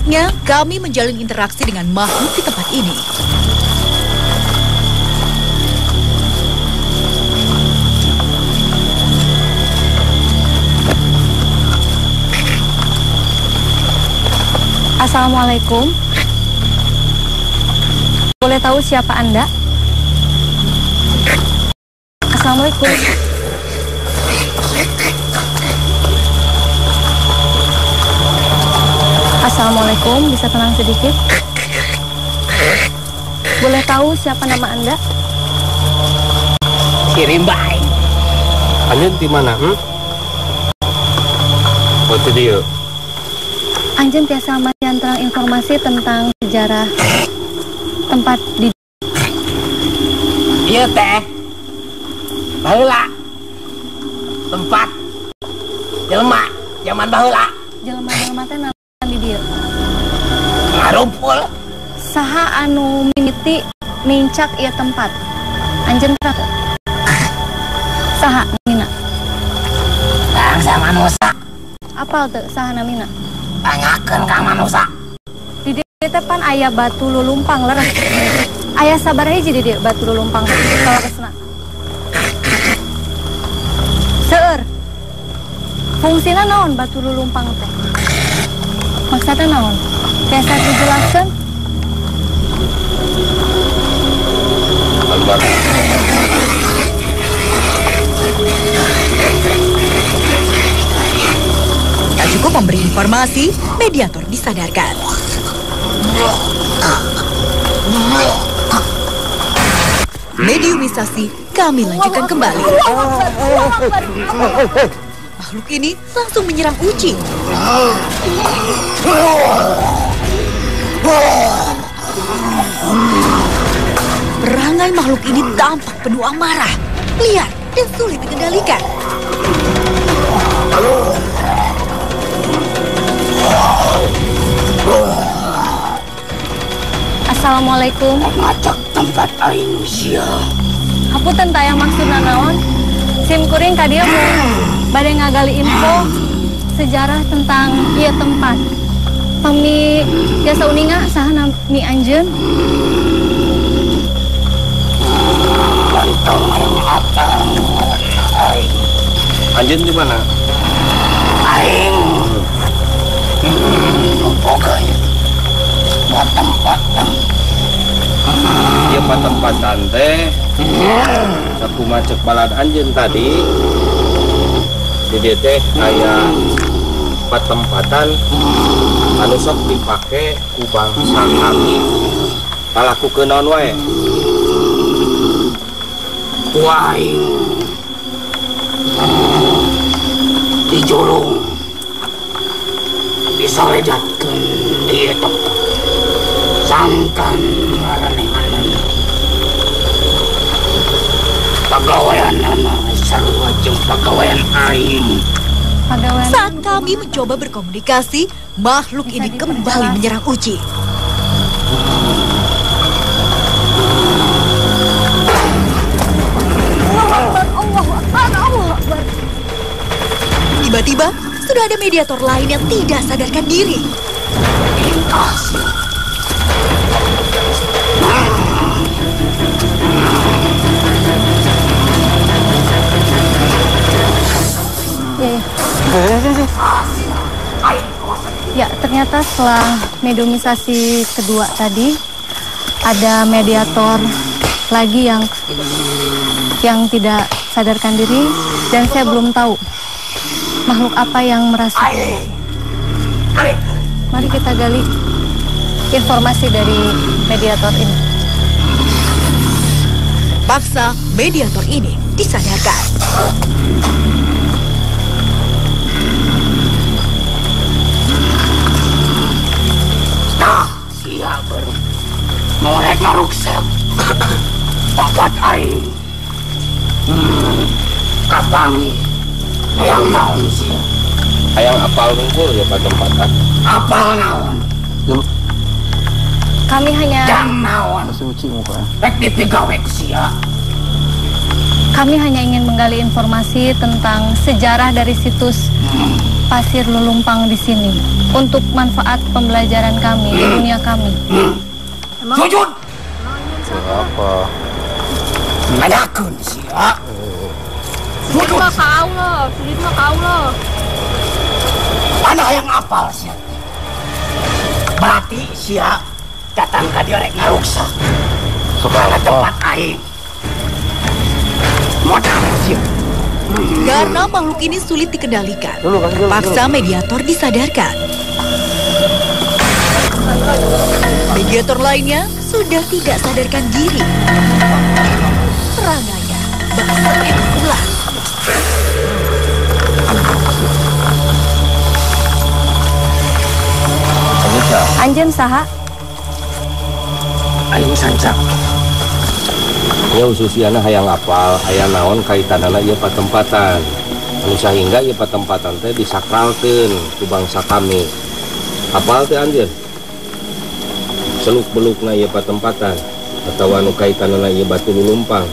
Saatnya kami menjalin interaksi dengan makhluk di tempat ini. Assalamualaikum. Boleh tahu siapa Anda? Assalamualaikum. Assalamualaikum, bisa tenang sedikit? Boleh tahu siapa nama Anda? Kirimbai. Anjun di mana? Foto dia. Anjen tiasa menyantrang informasi tentang sejarah tempat di... Iya teh. Baheula. Tempat jelema zaman baheula. Jelema-jelema teh naon di dieu? Ngarumpul. Saha anu mimiti mincak ieu tempat? Anjen teh. Saha namina? Bangsa manusia. Apal teu saha namina? Tanyakeun ka manusia. Di dieu teh pan aya batu lulumpang leres. Aya sabar hiji di dieu batu lulumpang salakesna. Seueur. Fungsina naon batu lulumpang teh? Maksudna naon? Tiasa dijelaskeun? Albar. Tak cukup memberi informasi, mediator disadarkan. Mediumisasi kami lanjutkan kembali. Makhluk ini langsung menyerang Uci. Perangai makhluk ini tampak penuh amarah, liar, dan sulit dikendalikan. Assalamualaikum. Ngajak tempat aing sia. Hapunten tayang maksudna naon? Sim kuring ka dieu bade ngagali info sejarah tentang ieu tempat. Pami biasa uninga saha nami anjeun? Mantong aing atang aing. Anjeun di mana? Aing. Pokoknya buat tempatan. Dia tempat teh. Saku macet balad anjeun tadi. Di dieu teh aya tempatan anu sok dipake ku bangsa kami. Palakukeun naon wae? Ku aing dijulung disaledjatkeun di eta sangkan ngaranengan pagawean nama sarua jeung pagawean aing. Saat kami mencoba berkomunikasi, makhluk ini kembali menyerang Uci. Tiba-tiba, sudah ada mediator lain yang tidak sadarkan diri. Ya, ternyata setelah mediumisasi kedua tadi ada mediator lagi yang tidak sadarkan diri dan saya belum tahu makhluk apa yang merasa. Mari kita gali informasi dari mediator ini. Paksa mediator ini disadarkan. Siapa ngorek ngarukset tempat aing. Kapangi hayang naon sih? Hayang apal hungkul ya pada tempatan. Apal naon? Kami hanya jang naon? Rek dipigawek sia. Kami hanya ingin menggali informasi tentang sejarah dari situs Pasir Lulumpang di sini untuk manfaat pembelajaran kami di dunia kami. Jujur. Apa? Ngadakeun sia. Sulit mah kau loh, sulit mah kau loh. Mana yang apal sia? Berarti sia datang ka dieu rek ngaruksa. Supaya tempat aing. Modal sia. Karena makhluk ini sulit dikendalikan, paksa mediator disadarkan. Mediator lainnya sudah tidak sadarkan diri. Seranganya bakal ulang. Anjeun saha? Aing sancak. Ya ususiana hayang apal, hayang naon kaitanana ieu patempatan. Anu sahingga ieu patempatan teh disakralkeun ku bangsa kami. Apal teh anjeun? Seluk-belukna ieu patempatan atawa anu kaitanana ieu batu lulumpang.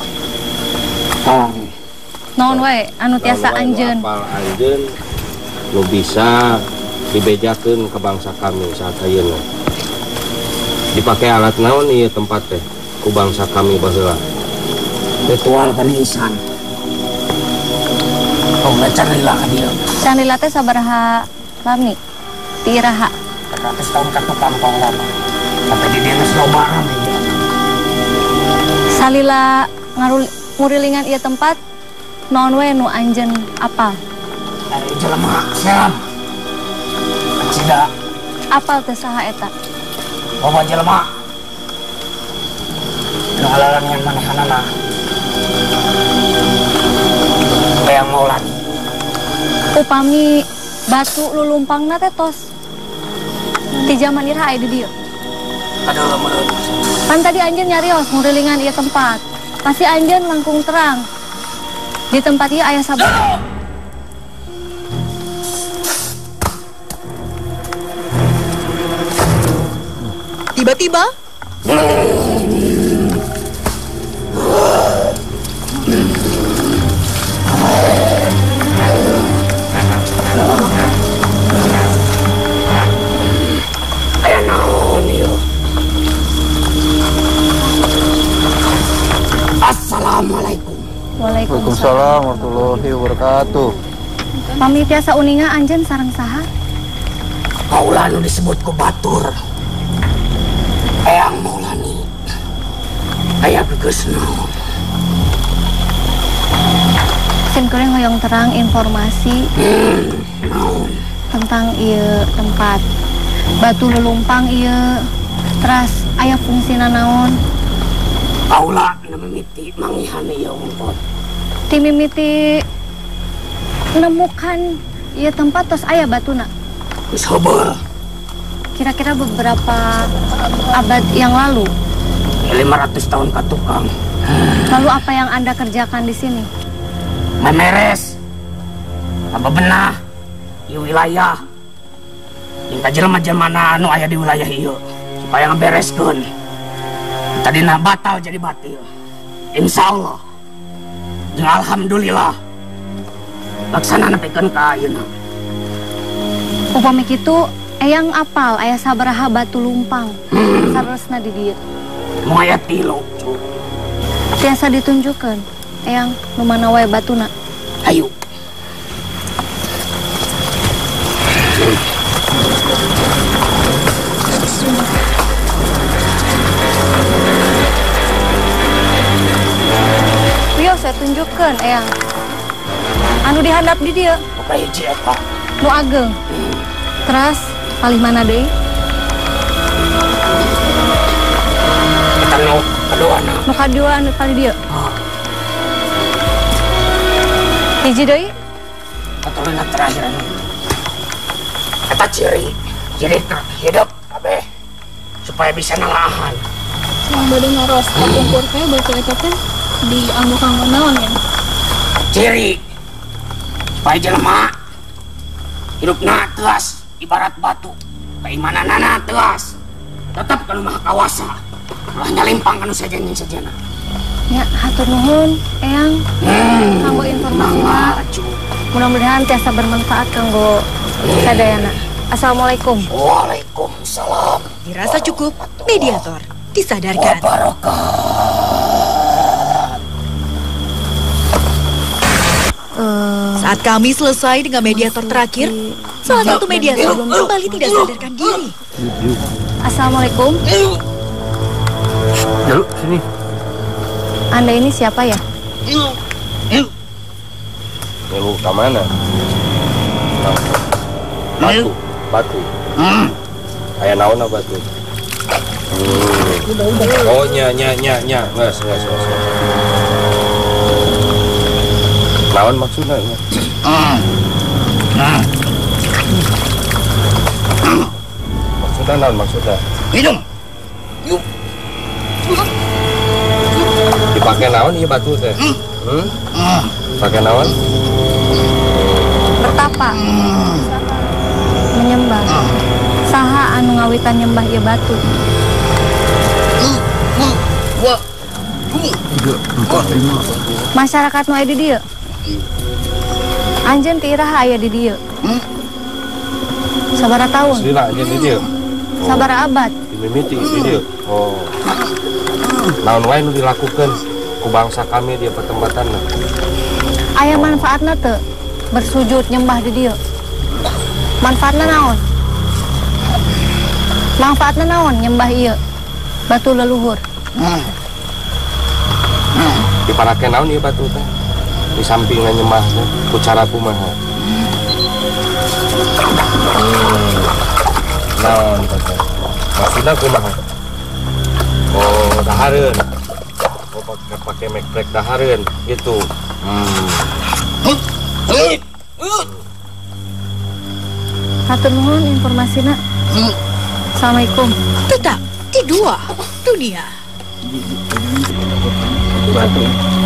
Naon wae anu tiasa anjeun? Apal anjeun nu bisa dibejakeun ke bangsa kami saat ayeuna. Dipake alat naon ieu tempat teh ku bangsa kami baheula? Ritual penisan. Oh, ngecarila ka dieu. Canila teh sabaraha lami? Ti iraha. 100 tahun ka tukang lama. Sampai di dieu geus loba rame ieu. Salila ngurilingan ieu tempat naon we nu anjeun apal? Ari jelema selam. Cida Apal teh saha eta? bawa jelema. Nu halalan yang manehanana. Bayang Maulan. Upami batu lulumpangna teh tos di zaman iraha aya di dieu. Aduh menurut. Kan tadi anjeun nyarios ngurilingan ieu tempat. Pasti anjeun langkung terang. Di tempat ieu aya sabaraha? Tiba-tiba, Aya naon ieu? Assalamualaikum. Waalaikumsalam warahmatullahi wabarakatuh. Pami tiasa uninga anjeun sareng saha? Kaula nu disebut ku batur. Eyang Maulani. Aya geus naon? Sin kuring hoyong terang informasi Naon? tentang ieu tempat. Batu lulumpang ieu. Teras aya fungsina naon? Kaula nu mimiti mangihan ieu ungkot. Ti mimiti nemukan ieu tempat tos aya batuna. Geus heubeul. Kira-kira beberapa abad yang lalu. 500 tahun ka tukang. Lalu apa yang Anda kerjakan di sini? Memeres. Abebenah ieu wilayah. Jeung ka jelema-jelema anu aya di wilayah ieu supaya ngabereskeun. Tadina batal jadi batil. Insyaallah. Jeung alhamdulillah. Laksana nepikeun ka ayeuna. Upami kitu eyang apal aya sabaraha batu lumpang saresna di dieu. Moal aya 3. Tiasa ditunjukkeun eyang nu mana wae batuna. Ayo. Yo saya tunjukkeun eyang. Anu dihandap di dieu Oke hiji eta. nu ageng. Teras palih mana deui? Eta nu kaduana. Nu kadua anu palih dieu. Hiji deui? Katuluna terakhir anu. Eta ciri hidup kabeh supaya bisa nalahan. Yang bade ngaros kapungkur teh batu eta teh di anggo-anggo naon ya? Ciri supaya jelema hidupna teas ibarat batu, keimananana teas tetap kalau maha kawasa malah nyalimpang anu sajana. Ya, hatur nuhun, Eyang. Kanggo informasinya. Mudah-mudahan tiasa bermanfaat kanggo sadayana. Assalamualaikum. Waalaikumsalam. Dirasa cukup, mediator disadarkan. Saat kami selesai dengan mediator terakhir, salah satu mediator kembali tidak sadarkan diri. Assalamualaikum. Yuk, sini. Anda ini siapa ya? Nelu ke mana? Batu. Aya naon batu? Oh, nya. Nges. Naon maksudnya? Maksudnya? Minum. Dipakai naon ieu batu teh? Pakai naon? Bertapa. Menyembah. Saha anu ngawitan nyembah ieu batu? Masyarakat nu aya di dieu. Anjeun ti iraha aya di dieu. Sabaraha taun? Sila aja di dieu. Sabaraha abad? Dimimiti di dieu. Oh. Naon wae nu dilakukeun ku bangsa kami di pertembatanna? Aya manfaatna teu bersujud nyembah di dieu? Manfaatna naon? Manfaatna naon nyembah ieu batu leluhur? Diparakeun naon ieu batu teh? Di sampingna nyembah teh ku cara kumaha? Naon teh? Maksudna kumaha? Oh, dahareun. Oh, pakai mekrek dahareun gitu. Hatur nuhun informasina. Assalamualaikum. Tetap di dua dunia. Batu.